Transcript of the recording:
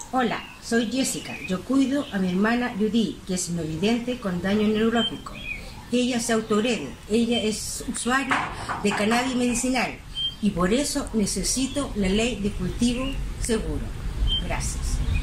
Hola, soy Jessica. Yo cuido a mi hermana Judy, que es no vidente con daño neurológico. Ella se autoagrede. Ella es usuaria de cannabis medicinal y por eso necesito la ley de cultivo seguro. Gracias.